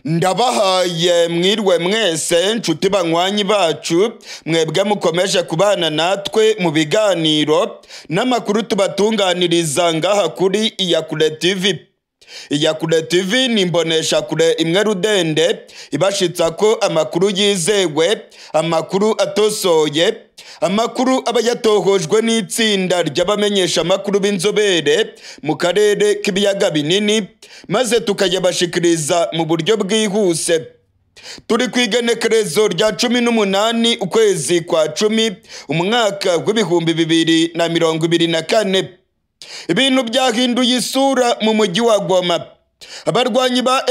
Ndabahaye mwirwe mwese nshuti banywanyi bacu mwebwe mukomeje kubana natwe mu biganiro n'amakuru tubatunganiriza ngaha kuri Iyakure TV. Iyakure TV ni imbonesha kure imwe rudende ibashitsa ko amakuru yizewe, amakuru atosoye, amakuru aba yatohojwe n'itsinda ry'abamenyesha amakuru b'inzobere mu karere k'ibiyaga binini, maze tukayabashikiriza mu buryo bwihuse. Turi kwigenekerezo rya 18 ukwezi kwa 10 umwaka w'ibihumbi 2024. Ibintu byahinduye isura mu mujyi wa Goma. Abarwanyi ba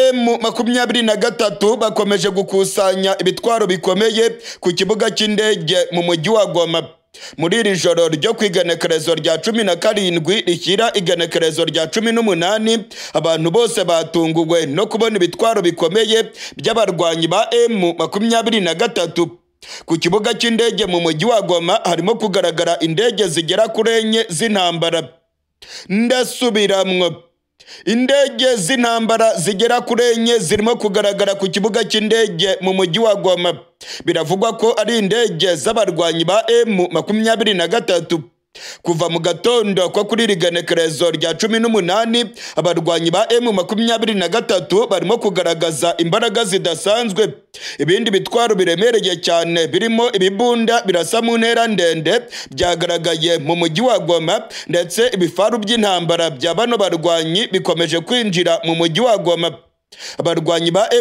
M23 bakomeje gukusanya ibitwaro bikomeye ku kibuga cy'indege mu mujyi wa Goma. Muri iri joro ryo kwigenekerezo rya 17 rishyira igenekerezo rya 18, abantu bose batunguwe no kubona ibitwaro bikomeye by'abarwanyi ba M23. Ku kibuga cy'indege mu mujyi wa Goma harimo kugaragara indege zigera kuri 4 z'intambara. Ndasubiramwo, indege z'intambara zigera kuri 4 zirimo kugaragara ku kibuga cy'indege mu mujyi wa Goma. Biravugwa ko ari indege z'abarwanyi ba M23. Kuva mu gatondo ko kuri rigenekerezo rya 18, abarwanyi ba M23 barimo kugaragaza imbaraga zidasanzwe. Ibindi bitwaro biremereye cyane birimo ibibunda birasa mu ntera ndende byagaragaye mu mujyi wa Goma, ndetse ibifaru by'intambara bya bano barwanyi bikomeje kwinjira mu mujyi wa Goma. Abarwanyi ba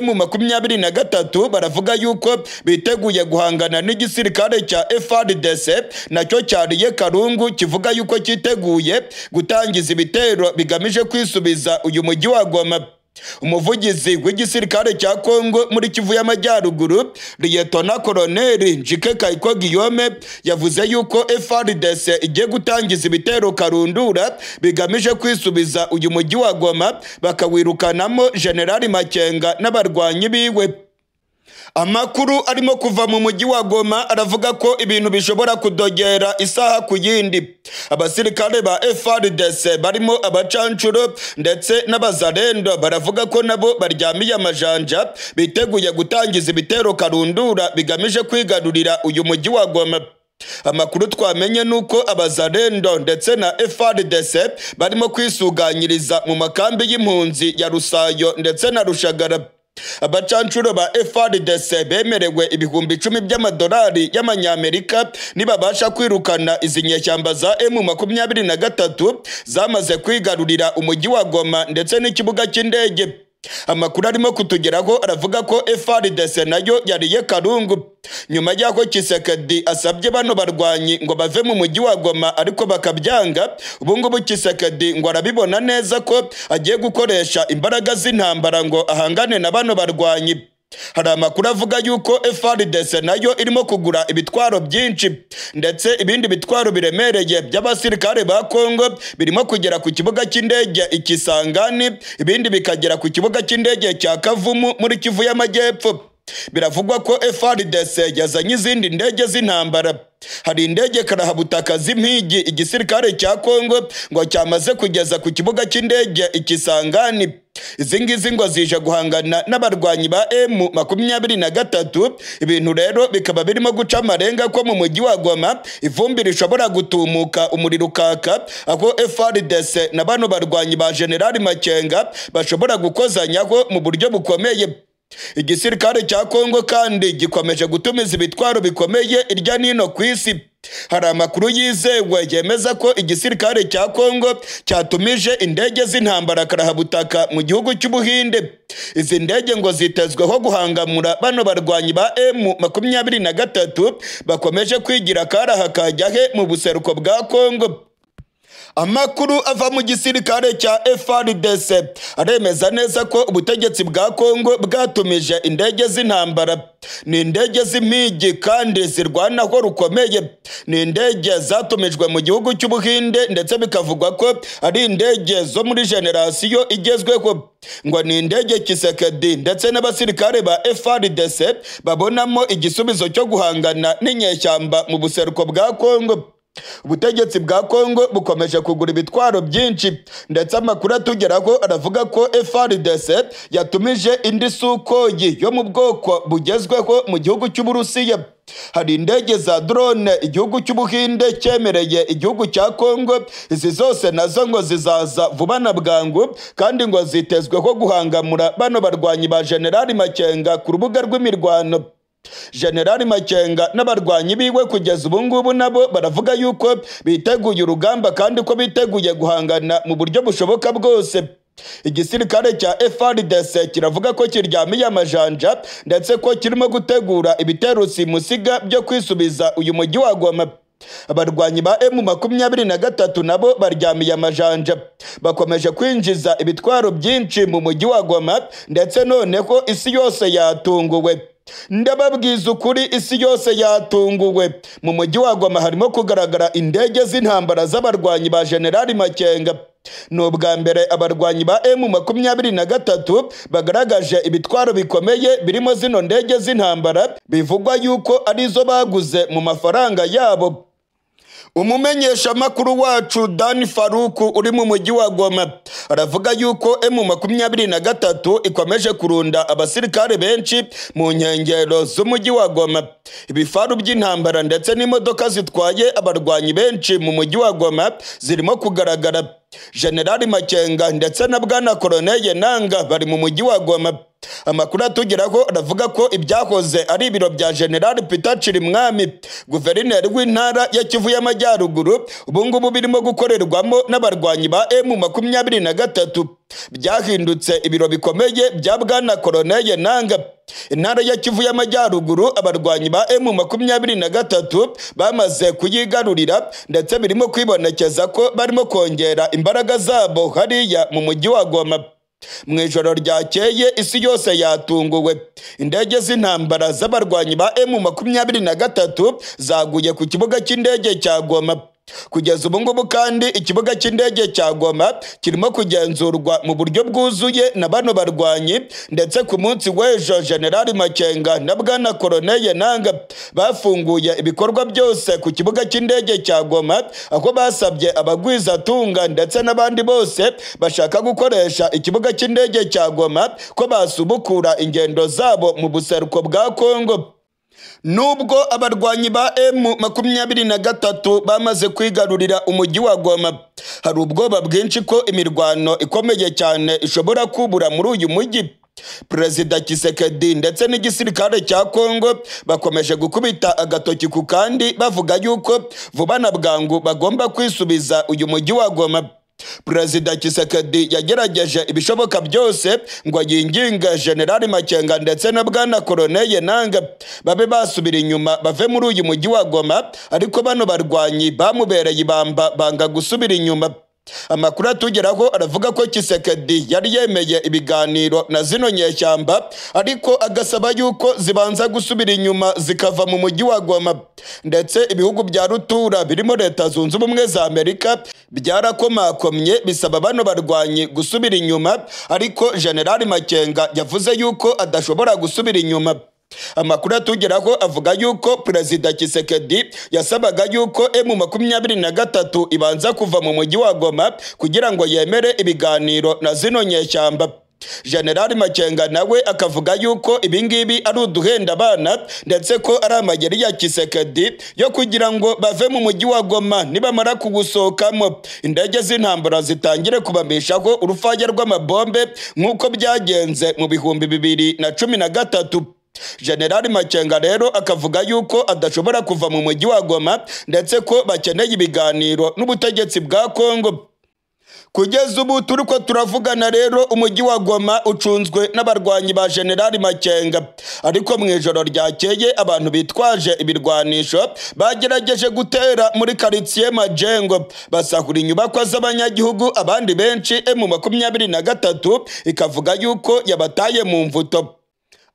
M23 baravuga yuko biteguye guhangana n'igisirikare cya FARDC nacyo cyariye karungu, kivuga yuko cyiteguye gutangiza ibitero bigamije kwisubiza uyu mujyi wa Goma. Umuvugizi w'igisirikare cya Kongo muri Kivu y'Amajyaruguru, Liyetona Koloneli Njike Kayiko Guillaume, yavuze yuko FARDC igiye gutangiza ibitero karundura bigamije kwisubiza uyu mujyi wa Goma, bakawirukanamo Generali Makenga n'abarwanyi biwe. Amakuru arimo kuva mu mujyi wa Goma aravuga ko ibintu bishobora kudogera isaha ku yindi. Abasirikare ba FARDC barimo abacancuro ndetse n'abazarendo baravuga ko nabo baryamiye amajanja, biteguye gutangiza ibitero karundura bigamije kwigarurira uyu mujyi wa Goma. Amakuru twamenye nuko abazarendo ndetse na FARDC barimo kwisuganyiriza mu makambi y'impunzi ya Rusayo ndetse na Rushagara. Abacancuro ba FARDC bemerewe ibihumbi 10 by'amadolari y'amanyamerika nibabasha kwirukana izi nyeshyamba za M23 zamaze kwigarurira umujyi wa Goma ndetse n'ikibuga cy'indege. Amakuru arimo kutugeraho aravuga ko FARDC nayo yariye karungu nyuma y'aho Tshisekedi asabye bano barwanyi ngo bave mu mujyi wa Goma, ariko bakabyanga. Ubu ngubu Tshisekedi ngo arabibona neza ko agiye gukoresha imbaraga z'intambara ngo ahangane na bano barwanyi. Hari amakuru avuga yuko FARDC nayo irimo kugura ibitwaro byinshi, ndetse ibindi bitwaro biremereye by'abasirikare ba Kongo birimo kugera ku kibuga cy'indege Ikisangani, ibindi bikagera ku kibuga cy'indege cya Kavumu muri Kivu y'Amajyepfo. Biravugwa ko FARDC yazanye izindi ndege z'intambara. Hari indege karahabutaka z'impigi igisirikare cya Kongo ngo cyamaze kugeza ku kibuga cy'indege Ikisangani. Izi ngizi ngo zije guhangana n'abarwanyi ba M23. Ibintu rero bikaba birimo guca amarenga ko mu mujyi wa Goma ivumbi rishobora gutumuka, umuriro ukaka, aho FARDC na bano barwanyi ba Generali Makenga bashobora gukozanyaho mu buryo bukomeye. Igisirikare cya Kongo kandi gikomeje gutumiza ibitwaro bikomeye irya nino ku isi. Hari amakuru yizewe yemeza ko igisirikare cya Kongo cyatumije indege z'intambara karahabutaka mu gihugu cy'Ubuhinde. Izi ndege ngo zitezweho guhangamura bano barwanyi ba M23 bakomeje kwigira karaha kajyahe mu buseruko bwa Kongo. Amakuru ava mu gisirikare cya FARDC aremeza neza ko ubutegetsi bwa Kongo bwatumije indege z'intambara. Ni indege z'impigi kandi zirwanaho rukomeye. Ni indege zatumijwe mu gihugu cy'Ubuhinde, ndetse bikavugwa ko ari indege zo muri generasiyo igezweho. Ngo ni indege Tshisekedi ndetse n'abasirikare ba FARDC babonamo igisubizo cyo guhangana n'inyeshyamba mu buseruko bwa Kongo. ubutegetsi bwa Kongo bukomeje kugura ibitwaro byinshi, ndetse amakuru atugeraho aravuga ko FARDC yatumije indi Sukoyi yo mu bwoko bugezweho mu gihugu cy'Uburusiya. Hari indege za drone igihugu cy'Ubuhinde cyemereye igihugu cya Kongo. Izi zose nazo ngo zizaza vuba na bwangu, kandi ngo zitezweho guhangamura bano barwanyi ba General Makenga ku rubuga rw'imirwano. General Makenga n'abarwanyi biwe kugeza ubu ngubu nabo baravuga yuko biteguye urugamba, kandi ko biteguye guhangana mu buryo bushoboka bwose. Igisirikare cya FARDC kiravuga ko kiryamiye amajanja, ndetse ko kirimo gutegura ibitero simusiga byo kwisubiza uyu mujyi wa Goma. Abarwanyi ba M23 nabo baryamiye amajanja, bakomeje kwinjiza ibitwaro byinshi mu mujyi wa Goma, ndetse noneho isi yose yatunguwe. Ndababwiza ukuri, isi yose yatunguwe. Mu mujyi wa Goma harimo kugaragara indege z'intambara z'abarwanyi ba General Makenga. Ni ubwa mbere abarwanyi ba M23 bagaragaje ibitwaro bikomeye birimo zino ndege z'intambara, bivugwa yuko arizo baguze mu mafaranga yabo. Umumenyesha makuru wacu Dan Faruku uri mu mujyi wa Goma aravuga yuko M23 ikomeje kurunda abasirikare benshi mu nkengero z'umujyi wa Goma. Ibifaru by'intambara ndetse n'imodoka zitwaye abarwanyi benshi mu mujyi wa Goma zirimo kugaragara. General Makenga ndetse na bwana Koloneli Nanga bari mu mujyi wa Goma. Amakuru atugeraho aravuga ko ibyahoze ari ibiro bya General Peter Chirimwami, guverineri w'intara ya Kivu y'Amajyaruguru, ubu ngubu birimo gukorerwamo n'abarwanyi ba M23, byahindutse ibiro bikomeye bya bwana Koloneli Nanga. Intara ya Kivu y'Amajyaruguru abarwanyi ba M23 bamaze kuyigarurira, ndetse birimo kwibonekeza ko barimo kongera imbaraga zabo hariya mu mujyi wa Goma. Mu ijoro ryakeye isi yose yatunguwe. Indege z'intambara z'abarwanyi ba M23 zaguye ku kibuga cy'indege cya Goma. Kugeza ubu ngubu kandi ikibuga cy'indege cya Goma kirimo kugenzurwa mu buryo bwuzuye na bano barwanyi, ndetse ku munsi w'ejo General Makenga na bwana Koloneli Nanga bafunguye ibikorwa byose ku kibuga cy'indege cya Goma, aho basabye abagwizatunga ndetse n'abandi bose bashaka gukoresha ikibuga cy'indege cya Goma ko basubukura ingendo zabo mu buseruko bwa Kongo. Nubwo abarwanyi ba M23 bamaze kwigarurira umujyi wa Goma, hari ubwoba bwinshi ko imirwano ikomeye cyane ishobora kubura muri uyu mujyi. Perezida Tshisekedi ndetse n'igisirikare cya Kongo bakomeje gukubita agatoki ku kandi, bavuga yuko vuba na bwangu bagomba kwisubiza uyu mujyi wa Goma. Perezida Tshisekedi yagerageje ibishoboka byose ngo yinginge General Makenga ndetse na bwana Koloneli Nanga babe basubira inyuma bave muri uyu mujyi wa Goma, ariko bano barwanyi bamubereye ibamba banga gusubira inyuma. Amakuru atugeraho aravuga ko Tshisekedi yari yemeye ibiganiro na zino nyeshyamba, ariko agasaba yuko zibanza gusubira inyuma zikava mu mujyi wa Goma. Ndetse ibihugu bya rutura birimo Leta Zunze Ubumwe za Amerika byarakomakomye bisaba bano barwanyi gusubira inyuma, ariko General Makenga yavuze yuko adashobora gusubira inyuma. Amakuru atugeraho avuga yuko Perezida Tshisekedi yasabaga yuko M23 ibanza kuva mu mujyi wa Goma kugira ngo yemere ibiganiro na zino nyeshyamba. General Makenga nawe akavuga yuko ibingibi ari uduhenda abana, ndetse ko ari amayeri ya Tshisekedi yo kugira ngo bave mu mujyi wa Goma, nibamara kugusohokamo indege z'intambara zitangire kubamishaho urufaya rw'amabombe nk'uko byagenze mu 2013. General Makenga rero akavuga yuko adashobora kuva mu mujyi wa Goma, ndetse ko bakeneye ibiganiro n'ubutegetsi bwa Kongo. Kugeza ubu turiko turavugana rero umujyi wa Goma ucunzwe n'abarwanyi ba General Makenga, ariko mu ijoro ryakeye abantu bitwaje ibirwanisho bagerageje gutera muri quartier Majengo, basahura inyubako z'abanyagihugu. Abandi benshi M23 ikavuga yuko yabataye mu mvuto.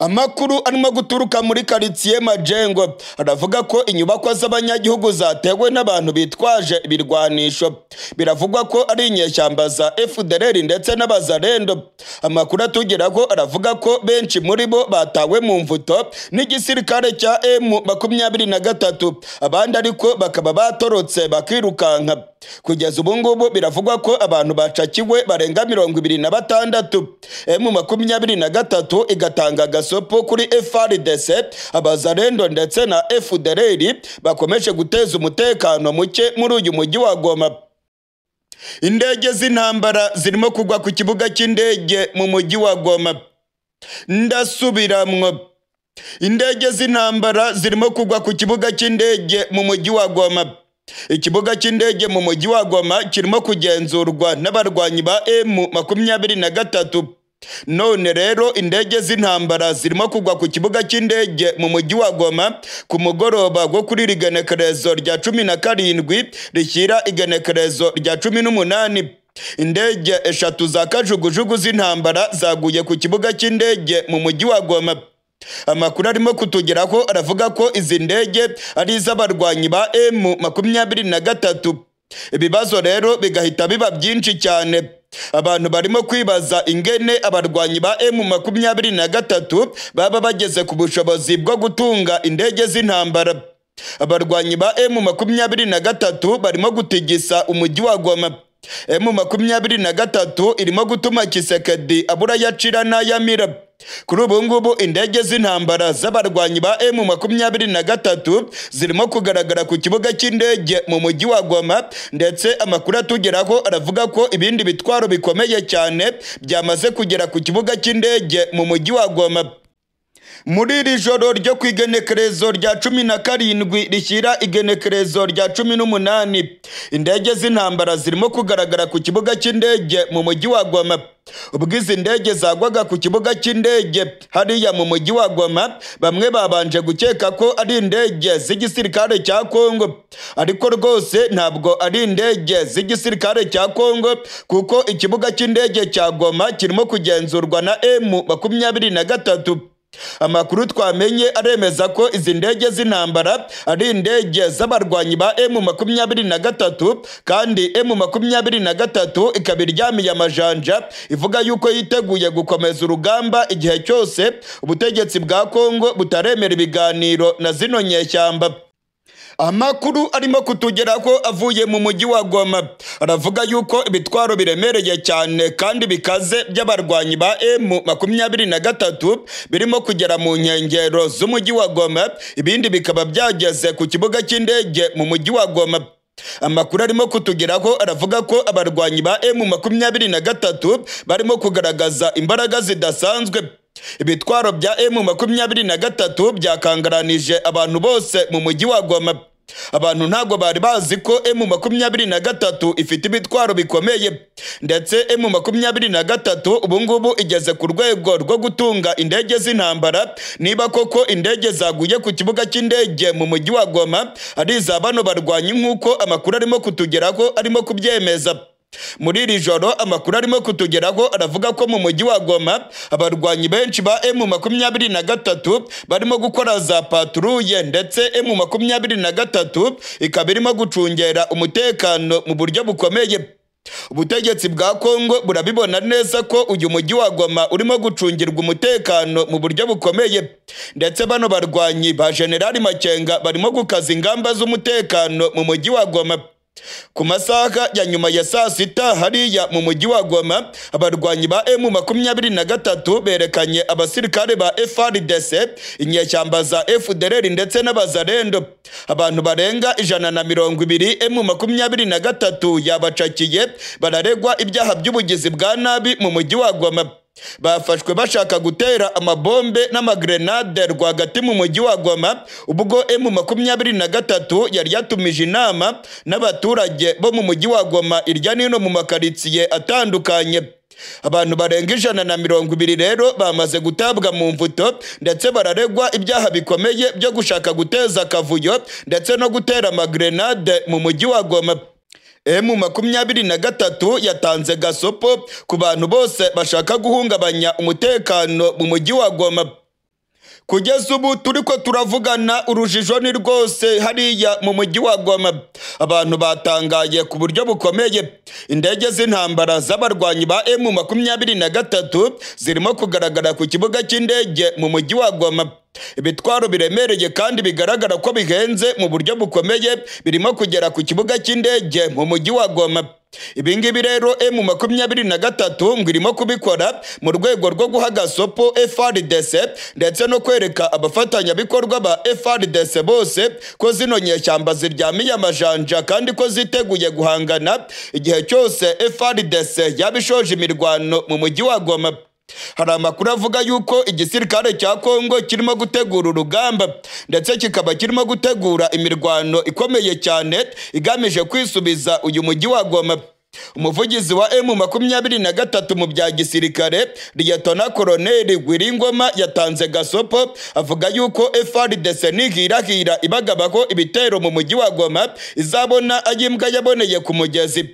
Amakuru arimo guturuka muri karitsiye Majengo aravuga ko inyubako z'abanyagihugu zatewe n'abantu bitwaje ibirwanisho. Biravugwa ko ari inyeshyamba za FDLR ndetse n'abazarendo. Amakuru atugeraho aravuga ko benshi muri bo batawe mu mvuto n'igisirikare cya M23, abandi ariko bakaba batorotse bakirukanka. Kugeza ubu ngubu biravugwa ko abantu bacakiwe barenga 26. M23 igatanga gasopo kuri FARDC, abazarendo ndetse na FDLR bakomeje guteza umutekano muke muri uyu mujyi wa Goma. Indege z'intambara zirimo kugwa ku kibuga cy'indege mu mujyi wa Goma. Ndasubiramwo. Indege z'intambara zirimo kugwa ku kibuga cy'indege mu mujyi wa Goma. Ikibuga cy'indege mu mujyi wa Goma kirimo kugenzurwa n'abarwanyi ba M23. None rero indege z'intambara zirimo kugwa ku kibuga cy'indege mu mujyi wa Goma ku mugoroba wo kuri igenekerezo rya 17 rishyira igenekerezo rya 18. Indege eshatu za kajugujugu z'intambara zaguye ku kibuga cy'indege mu mujyi wa Goma. Amakuru arimo kutugeraho aravuga ko izi ndege ari iz'abarwanyi ba M23. Ibibazo rero bigahita biba byinshi cyane. Abantu barimo kwibaza ingene abarwanyi ba M23 baba bageze ku bushobozi bwo gutunga indege z'intambara. Abarwanyi ba M23 barimo gutigisa umujyi wa Goma. M23 irimo gutuma Tshisekedi abura yacira n'ayamira. Kuri ubu ngubu indege z'intambara z'abarwanyi ba M23 zirimo kugaragara ku kibuga cy'indege mu mujyi wa Goma, ndetse amakuru atugeraho aravuga ko ibindi bitwaro bikomeye cyane byamaze kugera ku kibuga cy'indege mu mujyi wa Goma. Muri iri joro ryo ku igenekerezo rya 17 rishyira igenekerezo rya 18, indege z'intambara zirimo kugaragara ku kibuga cy'indege mu mujyi wa Goma. Ubwo izi ndege zagwaga ku kibuga cy'indege hariya mu mujyi wa Goma, bamwe babanje gukeka ko ari indege z'igisirikare cya Kongo, ariko rwose ntabwo ari indege z'igisirikare cya Kongo, kuko ikibuga cy'indege cya Goma kirimo kugenzurwa na M23. Amakuru twamenye aremeza ko izi ndege z'intambara ari indege z'abarwanyi ba M23, kandi M23 ikaba iryamiye amajanja ivuga yuko yiteguye gukomeza urugamba igihe cyose ubutegetsi bwa Kongo butaremera ibiganiro na zino nyeshyamba. Amakuru arimo kutugeraho avuye mu mujyi wa Goma aravuga yuko ibitwaro biremereye cyane kandi bikaze by'abarwanyi ba M23 birimo kugera mu nkengero z'umujyi wa Goma, ibindi bikaba byageze ku kibuga cy'indege mu mujyi wa Goma. Amakuru arimo kutugeraho aravuga ko abarwanyi ba M23 barimo kugaragaza imbaraga zidasanzwe. Ibitwaro bya M23 byakangaranije abantu bose mu mujyi wa Goma. Abantu ntago bari bazi ko M23 ifite ibitwaro bikomeye, ndetse M23 ubu ngubu igeze ku rwego rwo gutunga indege z'intambara. Niba koko indege zaguye ku kibuga cy'indege mu mujyi wa Goma ari iza bano barwanyi nk'uko amakuru arimo kutugeraho arimo kubyemeza. Muri iri joro amakuru arimo kutugeraho aravuga ko mu mujyi wa Goma abarwanyi benshi ba M23 barimo gukora za patrouille, ndetse M23 ikaba irimo gucungera umutekano mu buryo bukomeye. Ubutegetsi bwa Kongo burabibona neza ko uyu mujyi wa Goma urimo gucungirwa umutekano mu buryo bukomeye, ndetse bano barwanyi ba General Makenga barimo gukaza ingamba z'umutekano mu mujyi wa Goma. Ku masaha ya nyuma ya saa sita hariya mu mujyi wa Goma, abarwanyi ba M23 berekanye abasirikare ba FARDC, inyeshyamba za FDLR ndetse n'abazarendo. Abantu barenga 120 M23 yabacakiye bararegwa ibyaha by'ubugizi bwa nabi mu mujyi wa Goma. Bafashwe bashaka gutera amabombe n'amagrenade rwagati mu mujyi wa Goma, ubwo M23 yari yatumije inama n'abaturage bo mu mujyi wa Goma irya nino mu makaritsiye atandukanye. Abantu barenga 120 rero bamaze gutabwa mu mvuto, ndetse bararegwa ibyaha bikomeye byo gushaka guteza akavuyo ndetse no gutera amagrenade mu mujyi wa Goma. M23 yatanze gasopo ku bantu bose bashaka guhungabanya umutekano mu mujyi wa Goma. Kugeza ubu turiko turavugana urujijo ni rwose hariya mu mujyi wa Goma. Abantu batangaye ku buryo bukomeye. Indege z'intambara z'abarwanyi ba M23 zirimo kugaragara ku kibuga cy'indege mu mujyi wa Goma. Ibitwaro biremereye kandi bigaragara ko bihenze mu buryo bukomeye birimo kugera ku kibuga cy'indege mu mujyi wa Goma. Ibingibi rero M23 ngo irimo kubikora mu rwego rwo guha gasopo FARDC ndetse no kwereka abafatanyabikorwa ba FARDC bose ko zino nyeshyamba ziryamiye amajanja kandi ko ziteguye guhangana igihe cyose FARDC yabishoje imirwano mu mujyi wa Goma. Hari amakuru avuga yuko igisirikare cya Kongo kirimo gutegura urugamba ndetse kikaba kirimo gutegura imirwano ikomeye cyane igamije kwisubiza uyu mujyi wa Goma. Umuvugizi wa M23 mu bya gisirikare Liyetona Koloneli Ngoma yatanze gasopo avuga yuko FARDC nihirahira ibagabako ibitero mu mujyi wa Goma izabona ayimbwa yaboneye ku mugezi.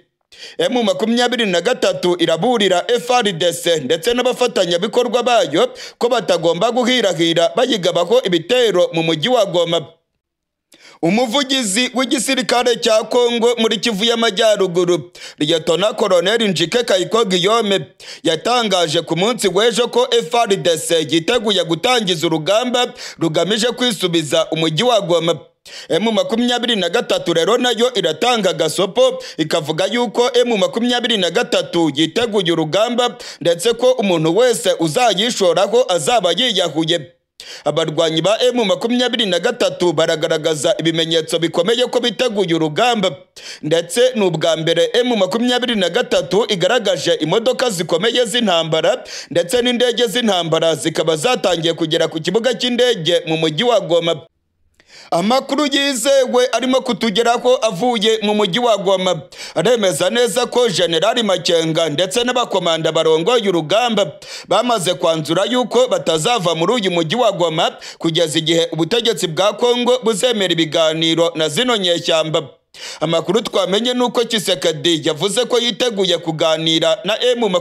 M23 iraburira FARDC ndetse n'abafatanyabikorwa bayo ko batagomba guhirahira bayigabako ibitero mu mujyi wa Goma. Umuvugizi w'igisirikare cya Kongo muri Kivu y'Amajyaruguru Liyetona Koloneli Guillaume yatangaje ku munsi w'ejo ko FARDC yiteguye gutangiza urugamba rugamije kwisubiza umujyi wa Goma. M23 rero nayo iratanga gasopo ikavuga yuko M23 yiteguye urugamba ndetse ko umuntu wese uzayishoraho azaba yiyahuye. Abarwanyi ba M23 baragaragaza ibimenyetso bikomeye ko biteguye urugamba ndetse n'ubwa mbere M23 igaragaje imodoka zikomeye z'intambara ndetse n'indege z'intambara zikaba zatangiye kugera ku kibuga cy'indege mu mujyi wa Goma. Amakuru yizewe arimo kutugeraho avuye mu mujyi wa Goma aremeza neza ko General Makenga ndetse n'abakomanda barongoye urugamba bamaze kwanzura yuko batazava muri uyu mujyi wa Goma kugeza igihe ubutegetsi bwa Kongo buzemera ibiganiro na zino nyeshyamba. Amakuru twamenye nuko Tshisekedi yavuze ko yiteguye kuganira na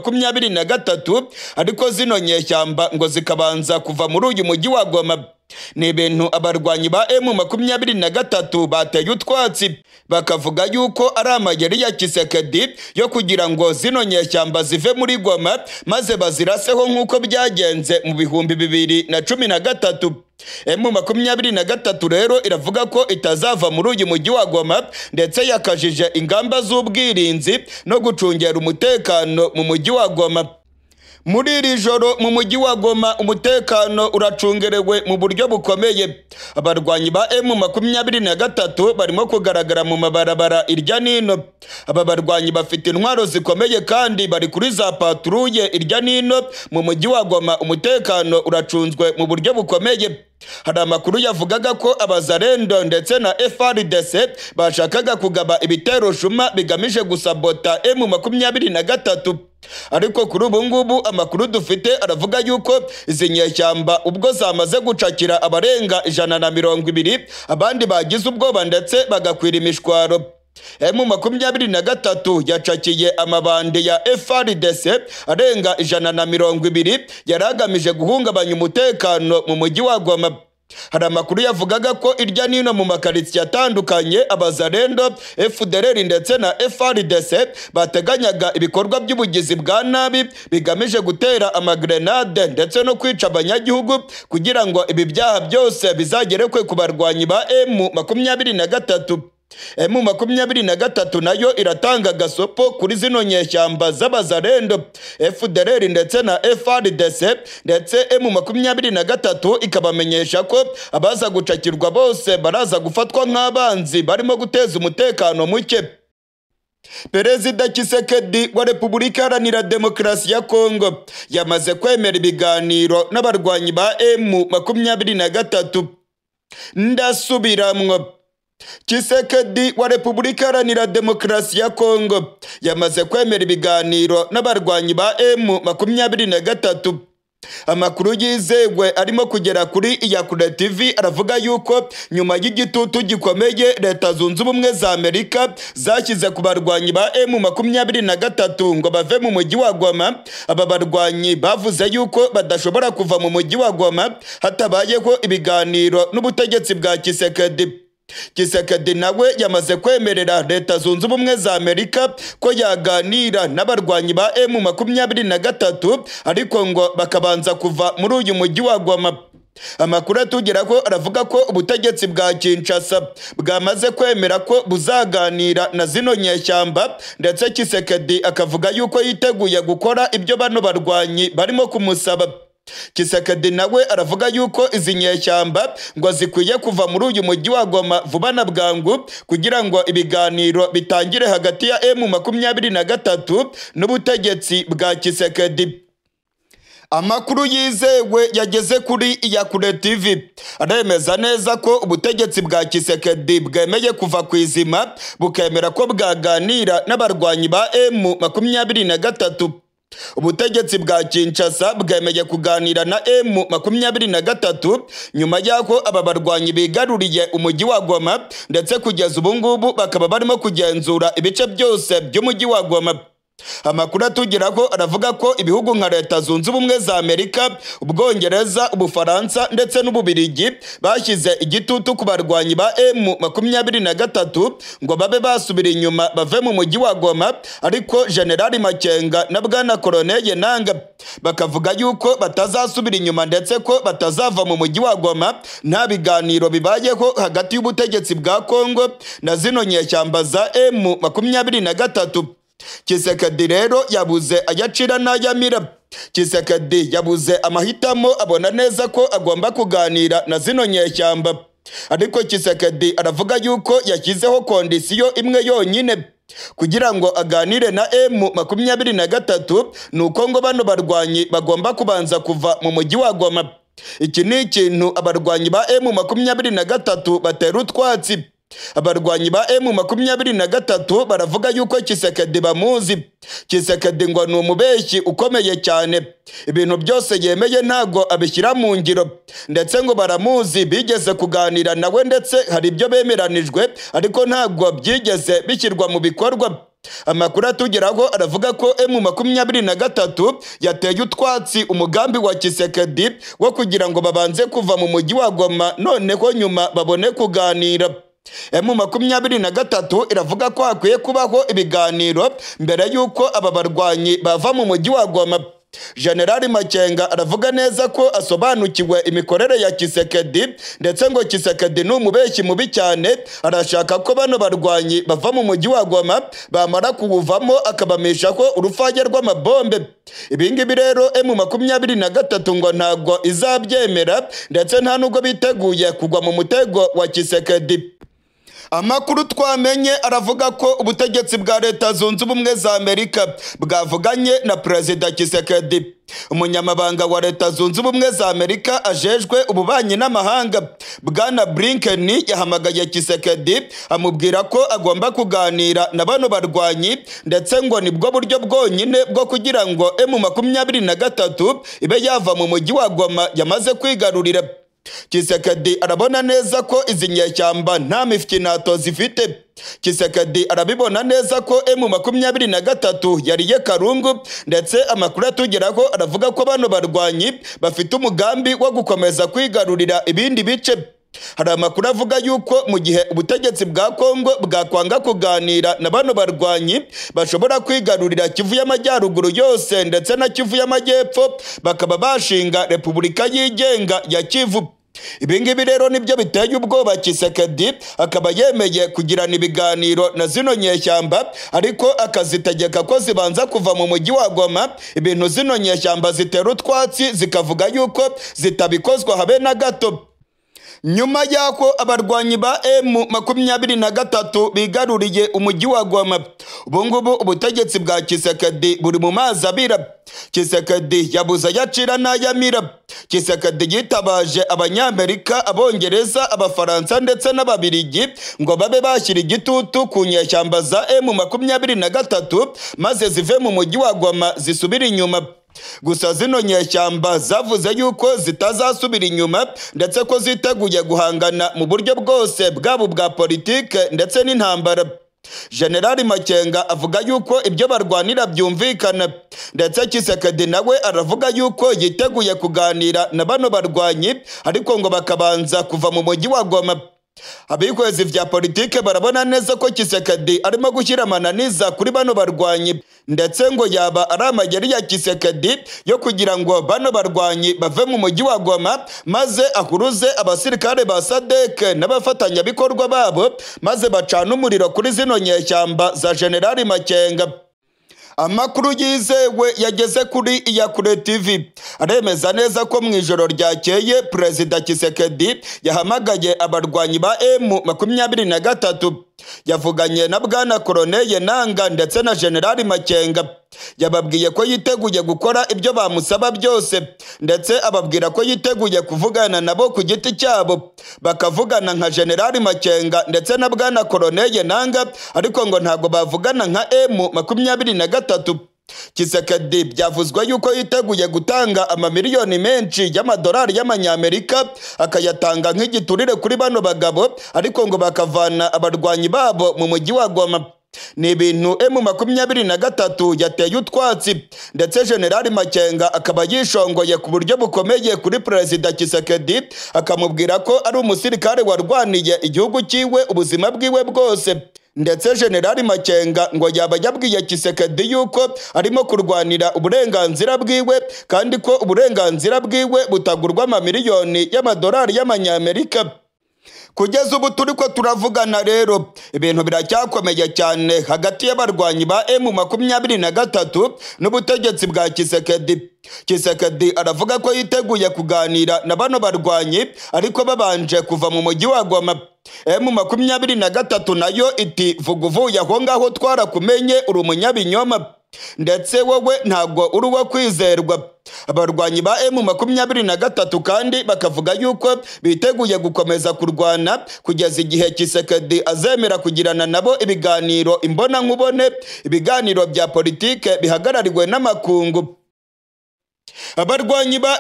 M23 ariko zino nyeshyamba ngo zikabanza kuva muri uyu mujyi wa Goma. Ni ibintu abarwanyi ba M23 bateye utwatsi bakavuga yuko ari amayeri ya Tshisekedi yo kugira ngo zino nyeshyamba zive muri Goma maze baziraseho nk'uko byagenze mu 2013. M23 rero iravuga ko itazava muri uyu mujyi wa Goma ndetse yakajije ingamba z'ubwirinzi no gucungera umutekano mu mujyi wa Goma. Muri iri joro mu mujyi wa Goma umutekano uracungerewe mu buryo bukomeye. Abarwanyi ba M23 barimo kugaragara mu mabarabara irya nino. Aba barwanyi bafite intwaro zikomeye kandi bari kuri za patrouille irya nino mu mujyi wa Goma. Umutekano uracunzwe mu buryo bukomeye. Hari amakuru yavugaga ko abazarendo ndetse na FARDC bashakaga kugaba ibitero shuma bigamije gusabota M23. Ariko kuri ubu ngubu amakuru dufite aravuga yuko izi nyeshyamba ubwo zamaze gucakira abarenga 120 abandi bagize ubwoba ndetse bagakwira imishwaro. M23 yacakiye amabandi ya FARDC arenga 120 yaragamije guhungabanya umutekano mu mujyi wa Goma. Hari amakuru yavugaga ko irya nino mu makaritsiye atandukanye abazarendo FDLR ndetse na FARDC bateganyaga ibikorwa by'ubugizi bwa nabi bigamije gutera amagrenade ndetse no kwica abanyagihugu kugira ngo ibi byaha byose bizagerekwe ku barwanyi ba M23. M23 nayo iratanga gasopo kuri zino nyeshyamba z'abazarendo FDLR ndetse na FARDC ndetse M23 ikabamenyesha ko abaza gucakirwa bose baraza gufatwa nk'abanzi barimo guteza umutekano muke. Perezida Tshisekedi wa Repubulika Iharanira Demokarasi ya Kongo yamaze kwemera ibiganiro n'abarwanyi ba M23. Ndasubiramwo. Tshisekedi wa Repubulika Iharanira Demokarasi ya Kongo yamaze kwemera ibiganiro n'abarwanyi ba M23. Amakuru yizewe arimo kugera kuri Iyakure TV aravuga yuko nyuma y'igitutu gikomeye Leta Zunze Ubumwe za Amerika zashyize ku barwanyi ba M23 ngo bave mu mujyi wa Goma, aba barwanyi bavuze yuko badashobora kuva mu mujyi wa Goma hatabayeho ibiganiro n'ubutegetsi bwa Tshisekedi. Tshisekedi nawe yamaze kwemerera Leta Zunze Ubumwe za Amerika ko yaganira n'abarwanyi ba M23 ariko ngo bakabanza kuva muri uyu mujyi wa Goma. Amakuru atugeraho aravuga ko ubutegetsi bwa Kinshasa bwamaze kwemera ko buzaganira na zino nyeshyamba, ndetse Tshisekedi akavuga yuko yiteguye gukora ibyo bano barwanyi barimo kumusaba. Tshisekedi nawe aravuga yuko izi nyeshyamba ngo zikwiye kuva muri uyu mujyi wa Goma vuba na bwangu kugira ngo ibiganiro bitangire hagati ya M23 n'ubutegetsi bwa Tshisekedi. Amakuru yizewe yageze kuri Iyakure TV aremeza neza ko ubutegetsi bwa Tshisekedi bwemeye kuva ku izima bukemera ko bwaganira n'abarwanyi ba M23. Ubutegetsi bwa Kinshasa bwemeye kuganira na M23 nyuma y'aho aba barwanyi bigaruriye umujyi wa Goma, ndetse kugeza ubu ngubu bakaba barimo kugenzura ibice byose by'umujyi wa Goma. Amakuru atugeraho aravuga ko ibihugu nka Leta Zunze Ubumwe za Amerika, Ubwongereza, Ubufaransa ndetse n'Ububiligi bashyize igitutu ku barwanyi ba M23 ngo babe basubira inyuma bave mu mujyi wa Goma, ariko General Makenga na Bwana Koloneli Nanga bakavuga yuko batazasubira inyuma ndetse ko batazava mu mujyi wa Goma nta biganiro bibayeho hagati y'ubutegetsi bwa Kongo na zino nyeshyamba za M23. Tshisekedi rero yabuze ayacira n'ayamira. Tshisekedi yabuze amahitamo, abona neza ko agomba kuganira na zino nyeshyamba, ariko Tshisekedi aravuga yuko yashyizeho kondisiyo imwe yonyine kugira ngo aganire na M23, nuko ngo bano barwanyi bagomba kubanza kuva mu mujyi wa Goma. Iki ni ikintu abarwanyi ba M23 batera utwatsi. Abarwanyi ba M23 baravuga yuko Tshisekedi bamuzi. Tshisekedi ngo ni umubeshyi ukomeye cyane, ibintu byose yemeye ntago abishyira mu ngiro, ndetse ngo baramuzi, bigeze kuganira nawe ndetse hari ibyo bemeranijwe ariko ntago byigeze bishyirwa mu bikorwa. Amakuru atugeraho aravuga ko M23 yateye utwatsi umugambi wa Tshisekedi wo kugira ngo babanze kuva mu mujyi wa Goma noneho nyuma babone kuganira. M23 iravuga ko hakwiye kubaho ibiganiro mbere y'uko aba barwanyi bava mu mujyi wa Goma. General Makenga aravuga neza ko asobanukiwe imikorere ya Tshisekedi, ndetse ngo Tshisekedi ni umubeshyi mubi cyane, arashaka ko bano barwanyi bava mu mujyi wa Goma bamara kuwuvamo akabamishaho urufage rw'amabombe. Ibingibi rero M23 ngo ntago izabyemera, ndetse nta nubwo biteguye kugwa mu mutego wa Tshisekedi. Amakuru twamenye aravuga ko ubutegetsi bwa Leta Zunze Ubumwe za Amerika bwavuganye na Perezida Tshisekedi. Umunyamabanga wa Leta Zunze Ubumwe za Amerika ajejwe ububanyi n'amahanga Bwana Blinken yahamagaye Tshisekedi amubwira ko agomba kuganira na bano barwanyi, ndetse ngo nibwo buryo bwonyine bwo kugira ngo M23 ibe yava mu mujyi wa Goma yamaze kwigarurira. Tshisekedi arabona neza ko izi nyeshyamba nta mifitinato zifite. Tshisekedi arabibona neza ko M23 yariye karungu, ndetse amakuru atugeraho aravuga ko bano barwanyi bafite umugambi wo gukomeza kwigarurira ibindi bice. Hari amakuru avuga yuko mu gihe ubutegetsi bwa Kongo bwakwanga kuganira na bano barwanyi bashobora kwigarurira Kivu y'Amajyaruguru yose ndetse na Kivu y'Amajyepfo, bakaba bashinga Repubulika yigenga ya Kivu. Ibingibi rero nibyo biteye ubwoba Tshisekedi, akaba yemeye kugirana ibiganiro na zino nyeshyamba, ariko akazitegeka ko zibanza kuva mu mujyi wa Goma. Ibintu zino nyeshyamba zitera utwatsi zikavuga yuko zitabikozwa habe na gato. Nyuma y'ako abarwanyi ba M23 bigaruriye umujyi wa Goma, ubungubu ubutegetsi bwa Tshisekedi buri mu mazi abira. Tshisekedi yabuze yacira n'ayamira. Tshisekedi yitabaje Abanyamerika, Abongereza, Abafaransa ndetse n'Ababiligi ngo babe bashyira igitutu ku nyeshyamba za M23 maze zive mu mujyi wa Goma zisubira inyuma. gusa zino nyeshyamba zavuze yuko zitazasubira inyuma ndetse ko ziteguye guhangana mu buryo bwose bwabo bwa politike ndetse n'intambara. Generali Makenga avuga yuko ibyo barwanira byumvikana, ndetse Tshisekedi nawe aravuga yuko yiteguye kuganira na bano barwanyi ariko ngo bakabanza kuva mu mujyi wa Goma. Abikwezi vya politike barabona neza ko Tshisekedi arimo gushyira amananiza kuri bano barwanyi, ndetse ngo yaba ari amayeri ya Tshisekedi yo kugira ngo bano barwanyi bave mu mujyi wa Goma maze akuruze abasirikare ba SADC n'abafatanyabikorwa babo maze bacana umuriro kuri zino nyeshyamba za Generali Makenga. Amakuru yizewe yageze kuri Iyakure TV aremeza neza ko mu ijoro ryakeye Perezida Tshisekedi yahamagaye abarwanyi ba M23, yavuganye na Bwana Koloneli Nanga ndetse na Generali Makenga. Yababwiye ko yiteguye gukora ibyo bamusaba byose, ndetse ababwira ko yiteguye kuvugana nabo ku giti cyabo, bakavugana nka Generali Makenga ndetse na Bwana Koloneli Nanga, ariko ngo ntago bavugana nka M23. Tshisekedi byavuzwe yuko yiteguye gutanga amamiliyoni menshi y'amadolari y'amanyamerika akayatanga nk'igiturire kuri bano bagabo, ariko ngo bakavana abarwanyi babo mu mujyi wa Goma. Ni ibintu M23 yateye utwatsi, ndetse Generali Makenga akaba yishongoye ku buryo bukomeye kuri Perezida Tshisekedi, akamubwira ko ari umusirikare warwaniye igihugu cyiwe ubuzima bwiwe bwose. Ndetse Generali Makenga ngo yaba yabwiye Tshisekedi yuko arimo kurwanira uburenganzira bwiwe, kandi ko uburenganzira bwiwe butagurwa amamiliyoni y'amadolari y'amanyamerika. Kugeza ubu turiko turavugana rero ibintu biracyakomeye cyane hagati y'abarwanyi ba M23 n'ubutegetsi bwa Tshisekedi. Tshisekedi aravuga ko yiteguye kuganira na bano barwanyi ariko babanje kuva mu mujyi wa Goma. M23 nayo iti vuguvuye aho ngaho twarakumenye uri umunyabinyoma, ndetse wowe ntago uri uwo kwizerwa. Abarwanyi ba M23 kandi bakavuga yuko biteguye gukomeza kurwana kugeza igihe Tshisekedi azemera kugirana nabo ibiganiro imbona nkubone, ibiganiro bya politike bihagarariwe n'amakungu. Abarwanyi ba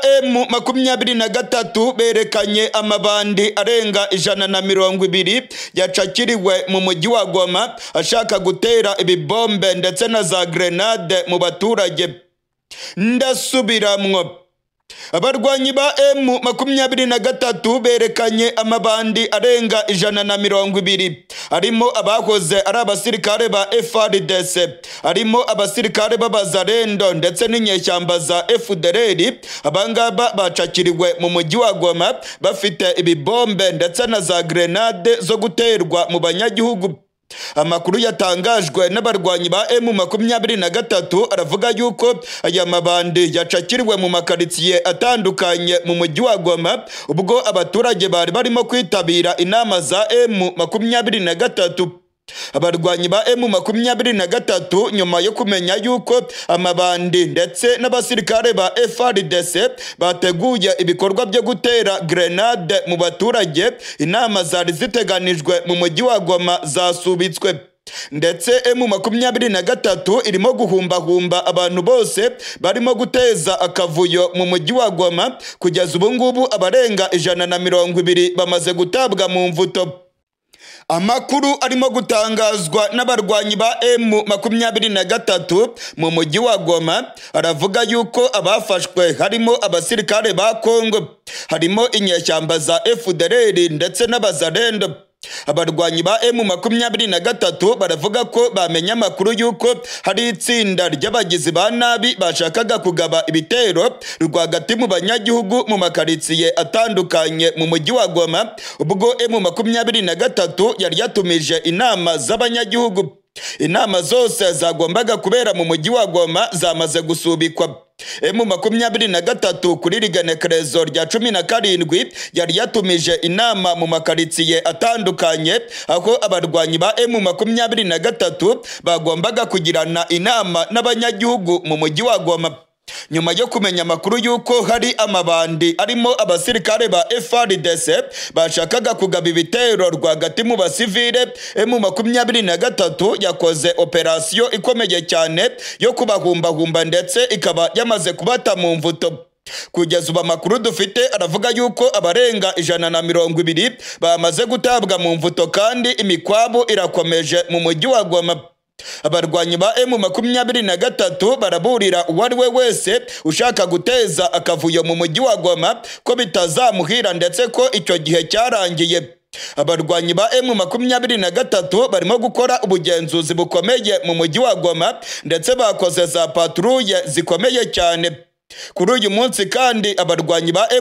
M23 berekanye amabandi arenga 120 yacakiriwe mu mujyi wa Goma ashaka gutera ibibombe ndetse na za grenade mu baturage. Ndasubiramwo, abarwanyi ba M23 berekanye amabandi arenga 120 arimo abahoze ari abasirikare ba FARDC, arimo abasirikare b'abazarendo ndetse n'inyeshyamba za FDLR. Abangaba bacakiriwe mu mujyi wa Goma bafite ibibombe ndetse na za grenade zo guterwa mu banyagihugu. Amakuru yatangajwe n'abarwanyi ba M23 aravuga yuko aya mabandi yacakiriwe mu makaritsiye atandukanye mu mujyi wa Goma ubwo abaturage bari barimo kwitabira inama za M23. Abarwanyi ba M23 nyuma yo kumenya yuko amabandi ndetse n'abasirikare ba FARDC bateguye ibikorwa byo gutera grenade mu baturage, inama zari ziteganijwe mu mujyi wa Goma zasubitswe. Ndetse M23 irimo guhumbahumba abantu bose barimo guteza akavuyo mu mujyi wa Goma. Kugeza ubu ngubu abarenga 120 bamaze gutabwa mu mvuto. Amakuru arimo gutangazwa n'abarwanyi ba M23 mu mujyi wa Goma aravuga yuko abafashwe harimo abasirikare ba Kongo, harimo inyeshyamba za FDLR ndetse n'abazarendo. Abarwanyi ba M23 baravuga ko bamenye amakuru yuko hari itsinda ry'abagizi ba nabi bashakaga kugaba ibitero rwagati mu banyagihugu mu makaritsiye atandukanye mu mujyi wa Goma, ubwo M23 yari yatumije inama z'abanyagihugu. Inama zose zagombaga kubera mu mujyi wa Goma zamaze gusubikwa. M23 kuri rigenekerezo rya 17 yari yatumije inama mu makaritsiye atandukanye, aho abarwanyi ba M23 bagombaga kugirana inama n'abanyagihugu mu mujyi wa Goma. nyuma yo kumenya amakuru y'uko hari amabandi arimo abasirikare ba FARDC bashakaga kugaba ibitero rwagati mu basivile, M23 yakoze operasiyo ikomeye cyane yo kubahumbahumba ndetse ikaba yamaze kubata mu mvuto. Kugeza ubu amakuru dufite aravuga yuko abarenga 120 bamaze gutabwa mu mvuto kandi imikwabu irakomeje mu mujyi wa Goma. Abarwanyi ba M23 baraburira uwari we wese ushaka guteza akavuyo mu mujyi wa Goma ko bitazamuhira ndetse ko icyo gihe cyarangiye. Abarwanyi ba M23 barimo gukora ubugenzuzi bukomeye mu mujyi wa Goma ndetse bakoze za patrouille zikomeye cyane. Kuri uyu munsi kandi abarwanyi ba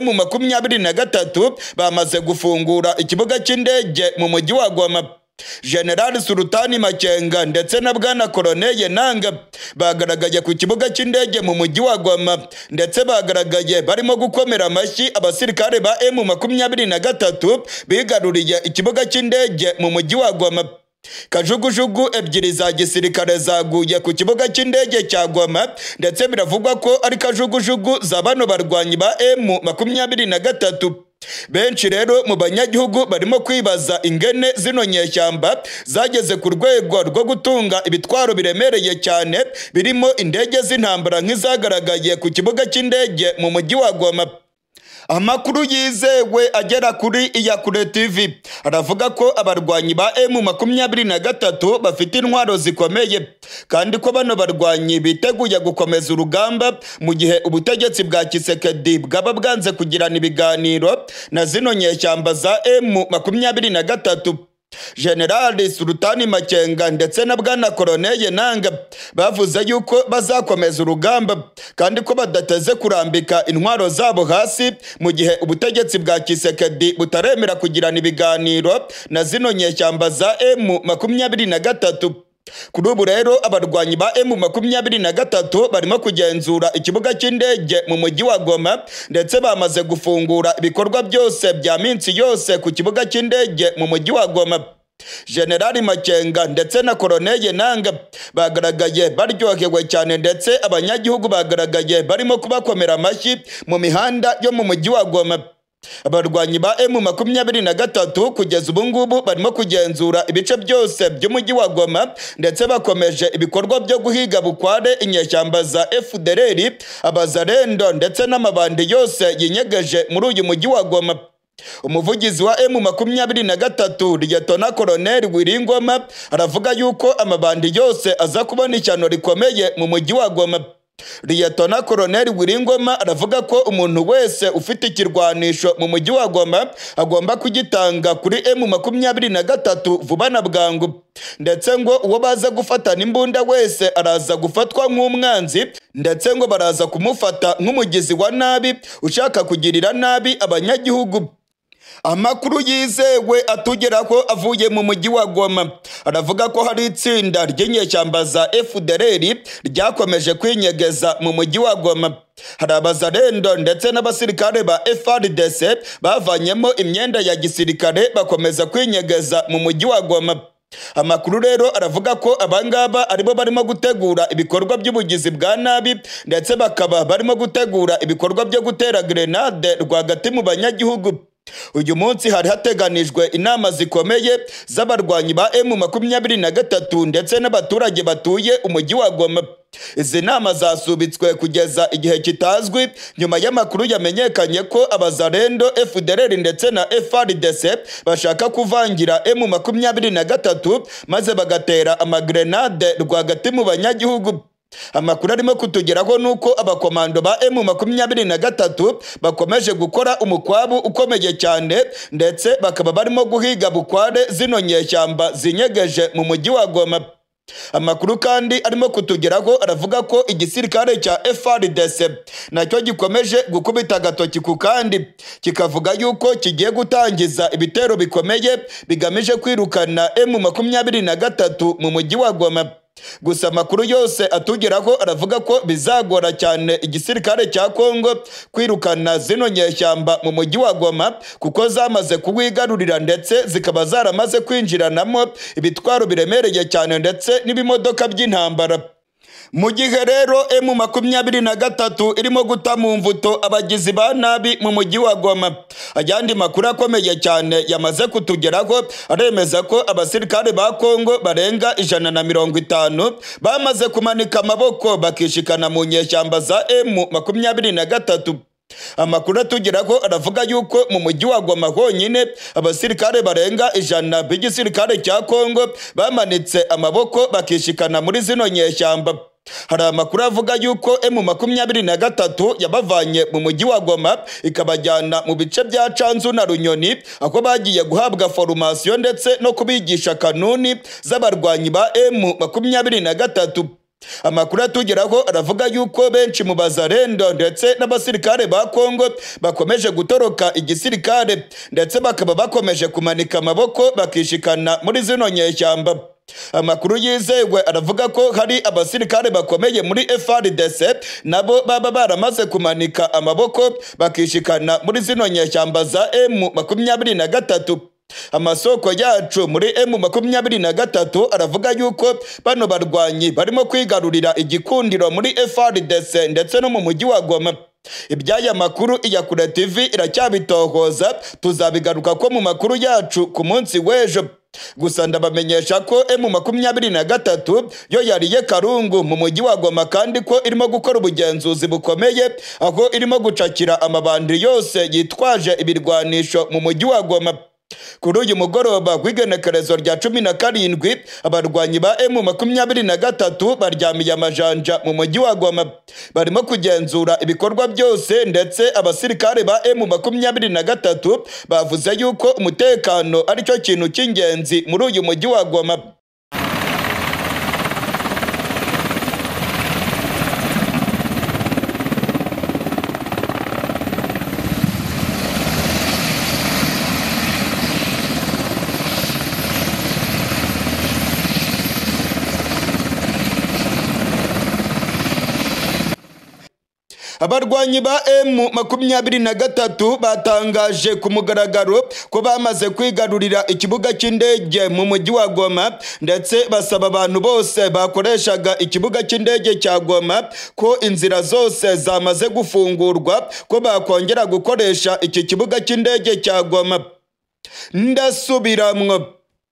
M23 bamaze gufungura ikibuga cy'indege mu mujyi wa Goma. General Sultani Makenga ndetse na bwana Koloneli Nanga bagaragaye ku kibuga cy'indege mu mujyi wa Goma ndetse bagaragaye barimo gukomera amashyi abasirikare ba M23 bigaruriye ikibuga cy'indege mu mujyi wa Goma. Kajugujugu ebyiri za gisirikare zaguye ku kibuga cy'indege cya Goma ndetse biravugwa ko ari kajugujugu za bano barwanyi ba M23. Benshi rero mu banyagihugu barimo kwibaza ingene zino nyeshyamba zageze ku rwego rwo gutunga ibitwaro biremereye cyane birimo indege z'intambara nk'izagaragaye ku kibuga cy'indege mu mujyi wa Goma. Amakuru yizewe agera kuri Iyakure TV aravuga ko abarwanyi ba M23 bafite intwaro zikomeye kandi ko bano barwanyi biteguye gukomeza urugamba mu gihe ubutegetsi bwa Tshisekedi bwaba bwanze kugirana ibiganiro na zino nyeshyamba za M23. General Sultani Makenga ndetse na bwana Koloneli Nanga bavuze yuko bazakomeza urugamba kandi ko badateze kurambika intwaro zabo hasi mu gihe ubutegetsi bwa Tshisekedi butaremera kugirana ibiganiro na zino nyeshyamba za M23. Kuri ubu rero abarwanyi ba M23 barimo kugenzura ikibuga cy'indege mu mujyi wa Goma ndetse bamaze gufungura ibikorwa byose bya minsi yose ku kibuga cy'indege mu mujyi wa Goma. General Makenga ndetse na Koloneli Nanga bagaragaye baryohewe cyane ndetse abanyagihugu bagaragaye barimo kubakomera amashyi mu mihanda yo mu mujyi wa Goma. Abarwanyi ba M23 kugeza ubu ngubu barimo kugenzura ibice byose by'umujyi wa Goma ndetse bakomeje ibikorwa byo guhiga bukware inyeshyamba za FDLR, abazarendo ndetse n'amabandi yose yinyegeje muri uyu mujyi wa Goma. Umuvugizi wa M23 Liyetona Koloneli Wiringoma aravuga yuko amabandi yose aza kubona ishyano rikomeye mu mujyi wa Goma. Liyetona Koloneli Wiringoma aravuga ko umuntu wese ufite ikirwanisho mu mujyi wa Goma agomba kugitanga kuri M23 vuba na bwangu ndetse ngo uwo baza gufatana imbunda wese araza gufatwa nk'umwanzi ndetse ngo baraza kumufata nk'umugizi wa nabi ushaka kugirira nabi abanyagihugu. Amakuru yizewe atugeraho avuye mu mujyi wa Goma aravuga ko hari itsinda ry'inyeshyamba za FDLR ryakomeje kwinyegeza mu mujyi wa Goma. Hari abazarendo ndetse n'abasirikare ba FARDC bavanyemo imyenda ya gisirikare bakomeza kwinyegeza mu mujyi wa Goma. Amakuru rero aravuga ko abangaba aribo barimo gutegura ibikorwa by'ubugizi bwa nabi ndetse bakaba barimo gutegura ibikorwa byo gutera grenade rwagati mu banyagihugu. Uyu munsi hari hateganijwe inama zikomeye z'abarwanyi ba M23 ndetse n'abaturage batuye umujyi wa Goma. Izi nama zasubitswe kugeza igihe kitazwi nyuma y'amakuru yamenyekanye ko abazarendo FDLR ndetse na FARDC bashaka kuvangira M23 maze bagatera amagrenade rwagati mu banyagihugu. Amakuru arimo kutugeraho nuko abakomando ba M23 bakomeje gukora umukwabu ukomeye cyane ndetse bakaba barimo guhiga bukware zino nyeshyamba zinyegeje mu mujyi wa Goma. Amakuru kandi arimo kutugeraho aravuga ko igisirikare cya FARDC nacyo gikomeje gukubita agatoki ku kandi kikavuga yuko kigiye gutangiza ibitero bikomeye bigamije kwirukana M23 mu mujyi wa Goma. Gusa amakuru yose atugeraho aravuga ko bizagora cyane igisirikare cya Kongo kwirukana zino nyeshyamba mu mujyi wa Goma kuko zamaze kuwigarurira ndetse zikaba zaramaze kwinjiranamo ibitwaro biremereye cyane ndetse n'ibimodoka by'intambara. Mu gihe rero M23 irimo guta mu mvuto abagizi ba nabi mu mujyi wa Goma, ajyandi makuru akomeye cyane yamaze kutugeraho aremeza ko abasirikare ba Kongo barenga 150 bamaze kumanika amaboko bakishikana mu nyeshyamba za M23. Amakuru atugeraho aravuga yuko mu mujyi wa Goma honyine abasirikare barenga 100 b'igisirikare cya Kongo bamanitse amaboko bakishikana muri zino nyeshyamba. Hari amakuru avuga yuko M23 yabavanye mu mujyi wa Goma ikabajyana mu bice bya Canzu na Runyoni, aho bagiye guhabwa formation ndetse no kubigisha kanuni z'abarwanyi ba M23. Amakuru atugeraho aravuga yuko benshi mu bazarendo ndetse n'abasirikare ba Kongo bakomeje gutoroka igisirikare ndetse bakaba bakomeje kumanika amaboko bakishikana muri zino nyeshyamba. Amakuru yizewe aravuga ko hari abasirikare bakomeye muri FARDC nabo baba baramaze kumanika amaboko bakishikana muri zino nyeshyamba za M23. Amasoko yacu muri M23 aravuga yuko bano barwanyi barimo kwigarurira igikundiro muri FARDC ndetse no mu mujyi wa Goma. Ibyaya makuru Iyakure TV iracyabitohoza, tuzabigaruka ko mu makuru yacu ku munsi w'ejo. Gusa ndabamenyesha ko M23 yo yariye karungu mu mujyi wa Goma kandi ko irimo gukora ubugenzuzi bukomeye, aho irimo gucakira amabandi yose yitwaje ibirwanisho mu mujyi wa Goma. Kuri uyu mugoroba w'igenekerezo rya 17 abarwanyi ba M23 baryamiye amajanja mu mujyi wa Goma, barimo kugenzura ibikorwa byose ndetse abasirikare ba M23 bavuze yuko umutekano ari cyo kintu cy'ingenzi muri uyu mujyi wa Goma. Abarwanyi ba M23 batangaje ku mugaragaro ko bamaze kwigarurira ikibuga cy'indege mu mujyi wa Goma ndetse basaba abantu bose bakoreshaga ikibuga cy'indege cya Goma ko inzira zose zamaze gufungurwa ko bakongera gukoresha iki kibuga cy'indege cya Goma. Ndasubiramwo,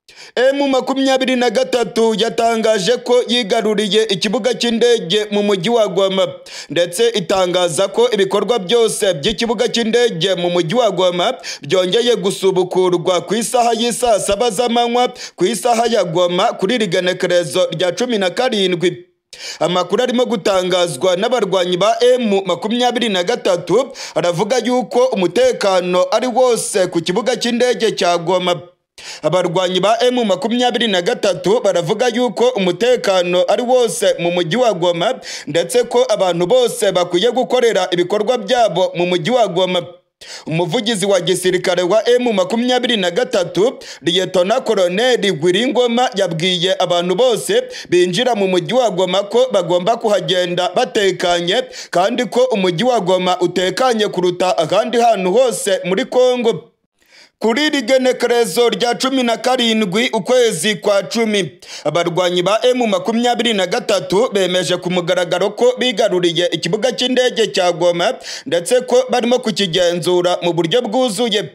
M23 yatangaje ko yigaruriye ikibuga cy'indege mu mujyi wa Goma ndetse itangaza ko ibikorwa byose by'ikibuga cy'indege mu mujyi wa Goma byongeye gusubukurwa ku isaha y'isa 7 z'amanywa ku isaha ya Goma kuri rigenekerezo rya 17. Amakuru arimo gutangazwa n'abarwanyi ba M23 aravuga yuko umutekano ari wose ku kibuga cy'indege cya Goma. Abarwanyi ba M23 baravuga yuko umutekano ari wose mu mujyi wa Goma ndetse ko abantu bose bakwiye gukorera ibikorwa byabo mu mujyi wa Goma. Umuvugizi wa gisirikare wa M23 Liyetona Koloneli Gwiringoma yabwiye abantu bose binjira mu mujyi wa Goma ko bagomba kuhagenda batekanye kandi ko umujyi wa Goma utekanye kuruta ahandi hantu hose muri Kongo. Kuri rigenekerezo rya 17 ukwezi kwa 10 abarwanyi ba M23 bemeje ku mugaragaro ko bigaruriye ikibuga cy'indege cya Goma ndetse ko barimo kukigenzura mu buryo bwuzuye.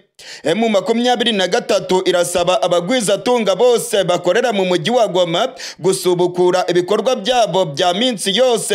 M23 irasaba abagwizatunga bose bakorera mu mujyi wa Goma gusubukura ibikorwa byabo bya minsi yose.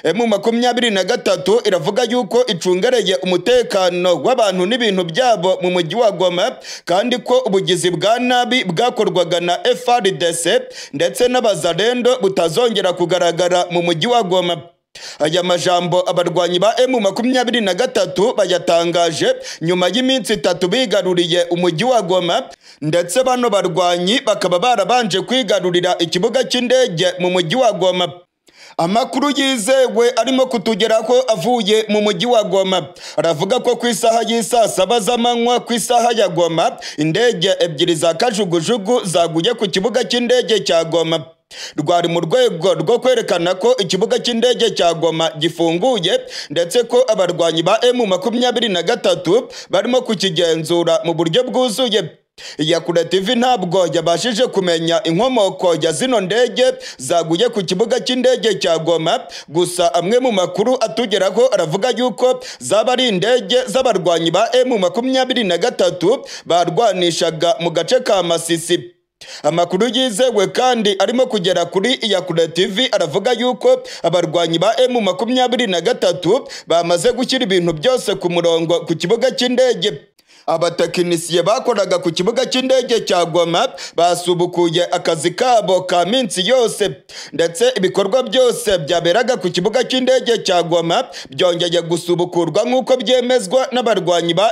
M23 iravuga yuko icungereye umutekano w'abantu n'ibintu byabo mu mujyi wa Goma kandi ko ubugizi bwa nabi bwakorwaga na FARDC ndetse n'abazarendo butazongera kugaragara mu mujyi wa Goma. Aya majambo abarwanyi ba M23 bayatangaje nyuma y'iminsi 3 bigaruriye umujyi wa Goma ndetse bano barwanyi bakaba barabanje kwigarurira ikibuga cy'indege mu mujyi wa Goma. Amakuru yizewe arimo kutugeraho avuye mu mujyi wa Goma aravuga ko ku isaha y'isa 7 z'amanywa ku isaha ya Goma indege ebyiri za kajugujugu zaguye ku kibuga cy'indege cya Goma. Rwari mu rwego rwo kwerekana ko ikibuga cy'indege cya Goma gifunguye ndetse ko abarwanyi ba M23 barimo kukigenzura mu buryo bwuzuye. Iyakure TV ntabwo yabashije kumenya inkomoko ya zino ndege zaguye ku kibuga cy'indege cya Goma, gusa amwe mu makuru atugeraho aravuga yuko zaba ari indege z'abarwanyi ba M23 barwanishaga mu gace ka Masisi. Amakuru yizewe kandi arimo kugera kuri Iyakure TV aravuga yuko abarwanyi ba M23 bamaze gushyira ibintu byose ku murongo ku kibuga cy'indege. Abatekinisiye bakoraga ku kibuga cy'indege cya Goma basubukuye akazi kabo ka minsi yose, ndetse ibikorwa byose byaberaga ku kibuga cy'indege cya Goma byongeye gusubukurwa nk'uko byemezwa n'abarwanyi ba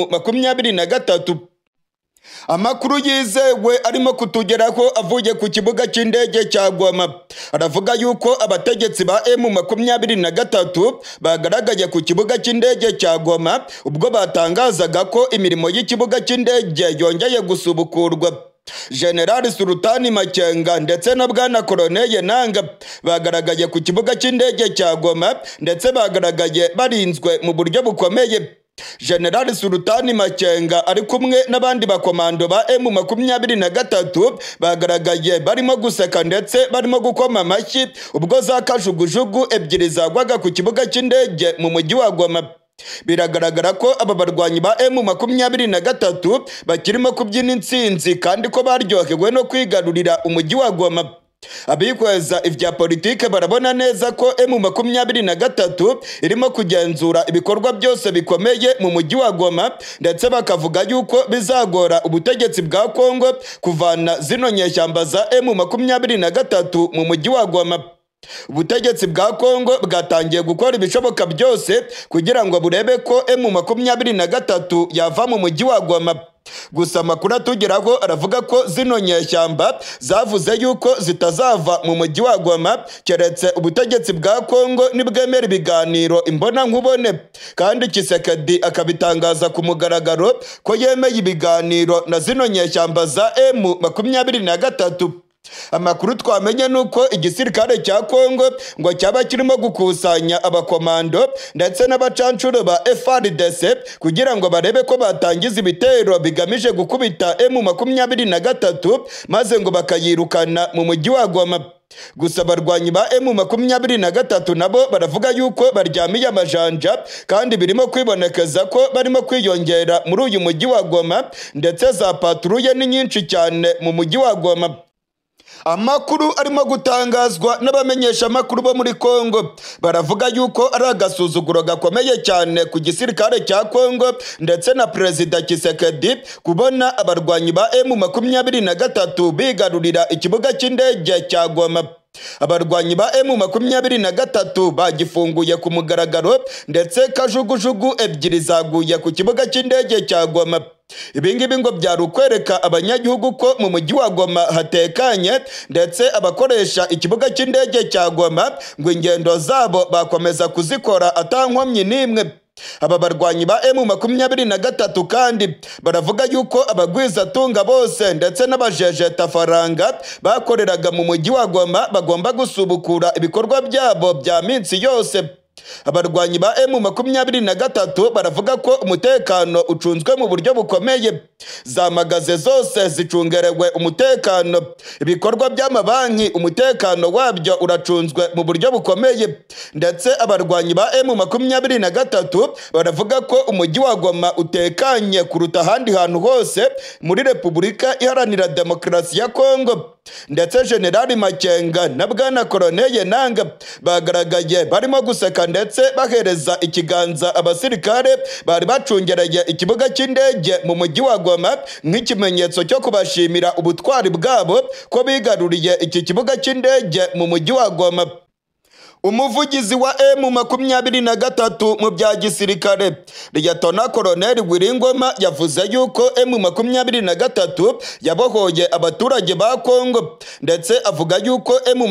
M23. Amakuru yizewe arimo kutugeraho avuye ku kibuga cy'indege cya Goma aravuga yuko abategetsi ba M23 bagaragaye ku kibuga cy'indege cya Goma ubwo batangazaga ko imirimo y'ikibuga cy'indege yongeye gusubukurwa. General Sultani Makenga ndetse na bwana Koloneye Nanga bagaragaye ku kibuga cy'indege cya Goma, ndetse bagaragaye barinzwe mu buryo bukomeye. General Sultani Makenga ari kumwe n'abandi bakomando ba M23 bagaragaye barimo guseka ndetse barimo gukoma amashyi ubwo za kajugujugu ebyiri zagwaga ku kibuga cy'indege mu mujyi wa Goma. Biragaragara ko aba barwanyi ba M23 bakirimo kubyina intsinzi kandi ko baryohewe no kwigarurira umujyi wa Goma. Abikweza ibya politike barabona neza ko M23 irimo kugenzura ibikorwa byose bikomeye mu mujyi wa Goma, ndetse bakavuga yuko bizagora ubutegetsi bwa Kongo kuvana zino nyeshyamba za M23 mu mujyi wa Goma. Ubutegetsi bwa Kongo bwatangiye gukora ibishoboka byose kugira ngo burebe ko M23 yava mu mujyi wa Goma. Gusa amakuru atugeraho aravuga ko zino nyeshyamba zavuze yuko zitazava mu mujyi wa Goma keretse ubutegetsi bwa Kongo nibwemera ibiganiro imbona nkubone, kandi Tshisekedi akabitangaza ku mugaragaro ko yemeye ibiganiro na zino nyeshyamba za M23. Amakuru twamenye nuko igisirikare cya Kongo ngo cyaba kirimo gukusanya abakomando ndetse n'abacancuro ba FARDC kugira ngo barebe ko batangiza ibitero bigamije gukubita M23 maze ngo bakayirukana mu mujyi wa Goma. Gusa abarwanyi ba M23 nabo baravuga yuko baryamiye amajanja kandi birimo kwibonekeza ko barimo kwiyongera muri uyu mujyi wa Goma, ndetse za patrouille ni nyinshi cyane mu mujyi wa Goma. Amakuru arimo gutangazwa n'abamenyesha amakuru bo muri Kongo baravuga yuko ari agasuzuguro gakomeye cyane ku gisirikare cya Kongo ndetse na Perezida Tshisekedi kubona abarwanyi ba M23 bigarurira ikibuga cy'indege cya Goma. Abarwanyi ba M23 bagifunguye ku mugaragaro, ndetse kajugujugu ebyiri zaguye ku kibuga cy'indege cya Goma. Ibingibi ngo byari ukwereka abanyagihugu ko mu mujyi wa Goma hatekanye, ndetse abakoresha ikibuga cy'indege cya Goma ngo ingendo zabo bakomeza kuzikora atankomyi n'imwe. Aba barwanyi ba M23 kandi baravuga yuko abagwizatunga bose ndetse n'abajejeta faranga bakoreraga mu mujyi wa Goma bagomba gusubukura ibikorwa byabo bya minsi yose. Abarwanyi ba M23 baravuga ko umutekano ucunzwe mu buryo bukomeye. Za magaze zose zicungerewe umutekano, ibikorwa by'amabanki umutekano wabyo uracunzwe mu buryo bukomeye, ndetse abarwanyi ba M23 baravuga ko umujyi wa Goma utekanye kuruta ahandi hantu hose muri Repubulika Iharanira Demokarasi ya Kongo. Ndetse General Makenga na bwana Koloneye Nanga bagaragaye barimo guseka ndetse bahereza ikiganza abasirikare bari bacungereye ikibuga cy'indege mu mujyi wa Goma nk'ikimenyetso cyo kubashimira ubutwari bwabo ko bigaruriye iki kibuga cy'indege mu mujyi wa Goma. Umuvugizi wa M23 mu bya gisirikare Liyetona Koloneli Wiringoma yavuze yuko M23 yabohoye abaturage ba Kongo, ndetse avuga yuko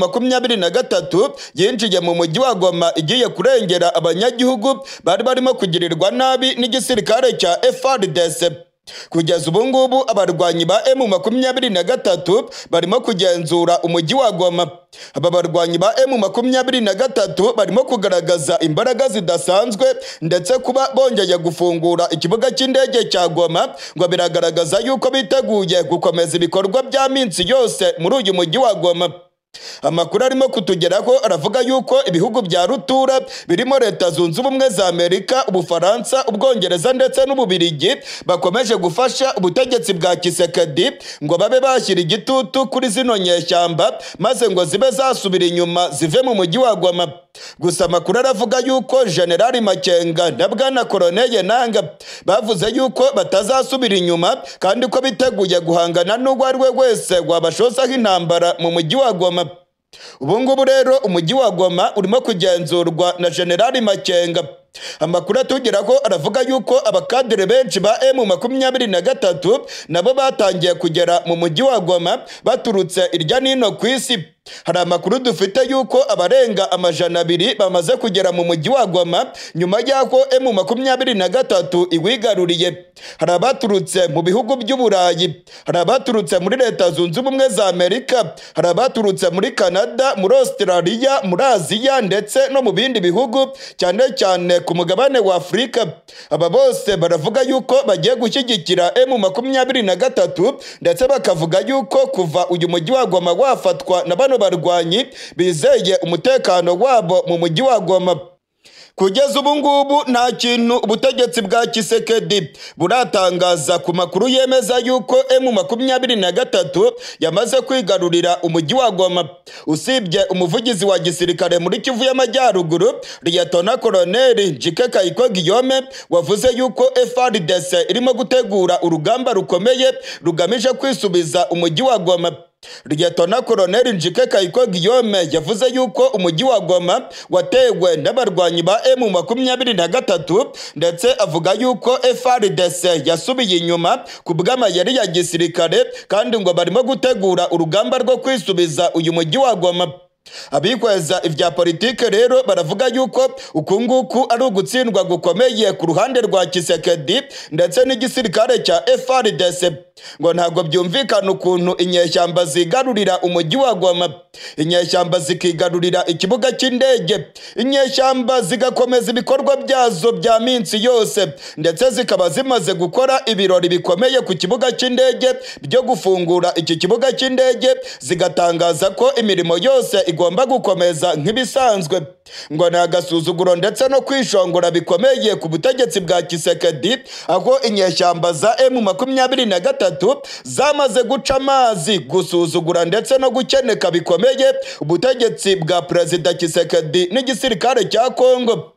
M23 yinjiye mu mujyi wa Goma igiye kurengera abanyagihugu bari barimo kugirirwa nabi n'igisirikare cya FARDC. Kugeza ubu ngubu abarwanyi ba M23 barimo kugenzura umujyi wa Goma. Aba barwanyi ba M23 barimo kugaragaza imbaraga zidasanzwe, ndetse kuba bongeye gufungura ikibuga cy'indege cya Goma ngo biragaragaza yuko biteguye gukomeza ibikorwa bya minsi yose muri uyu mujyi wa Goma. Amakuru arimo kutugeraho aravuga yuko ibihugu bya rutura birimo Leta Zunze Ubumwe za Amerika, Ubufaransa, Ubwongereza ndetse n'Ububirigi bakomeje gufasha ubutegetsi bwa Tshisekedi ngo babe bashyira igitutu kuri zino nyeshyamba maze ngo zibe zasubira inyuma zive mu mujyi wa Goma. Gusa amakuru aravuga yuko General Makenga na Bwana Koloneli Nanga bavuze yuko batazasubira inyuma kandi ko biteguye guhangana n'uwo ari we wese wabashozaho intambara mu mujyi wa Goma. Ubu ngubu rero umujyi wa Goma urimo kugenzurwa na General Makenga. Amakuru atugeraho aravuga yuko abakadere benshi ba M23 nabo batangiye kugera mu mujyi wa Goma baturutse irya nino ku isi. Hari amakuru dufite yuko abarenga 200 bamaze kugera mu mujyi wa Goma nyuma y'aho M23 iwigaruriye. Hari abaturutse mu bihugu by'Uburayi, hari abaturutse muri Leta Zunze Ubumwe za Amerika, hari abaturutse muri Canada, muri Australia, muri Aziya ndetse no mu bindi bihugu cyane cyane ku mugabane wa Afurika. Aba bose baravuga yuko bagiye gushyigikira M23 ndetse bakavuga yuko kuva uyu mujyi wa Goma wafatwa na bano barwanyi bizeye umutekano wabo mu mujyi wa Goma. Kugeza ubu ngubu nta kintu ubutegetsi bwa Tshisekedi buratangaza ku makuru yemeza yuko M23 yamaze kwigarurira umujyi wa Goma. Usibye umuvugizi wa gisirikare muri Kivu y'Amajyaruguru, Liyetona Koloneli Guillaume, wavuze yuko FARDC irimo gutegura urugamba rukomeye rugamije kwisubiza umujyi wa Goma. Liyetona Koloneli Guillaume yavuze yuko umujyi wa Goma watewe n'abarwanyi ba M23 ndetse avuga yuko FARDC yasubiye inyuma ku bw'amayeri ya gisirikare kandi ngo barimo gutegura urugamba rwo kwisubiza uyu mujyi wa Goma. Abikweza ibya politike rero baravuga yuko ukunguku ari ugutsindwa gukomeye ku ruhande rwa Tshisekedi ndetse n'igisirikare cya FARDC. Ngo ntabwo byumvikana ukuntu inyeshyamba zigarurira umujyi wa Goma, inyeshyamba zikigarurira ikibuga cy'indege, inyeshyamba zigakomeza ibikorwa byazo bya minsi yose ndetse zikaba zimaze gukora ibirori bikomeye ku kibuga cy'indege byo gufungura iki kibuga cy'indege, zigatangaza ko imirimo yose igomba gukomeza nk'ibisanzwe. Ngo ni agasuzuguro ndetse no kwishongora bikomeye ku butegetsi bwa Tshisekedi, aho inyeshyamba za M23 zamaze guca amazi, gusuzugura ndetse no gukeneka bikomeye ubutegetsi bwa Perezida Tshisekedi n'igisirikare cya Kongo.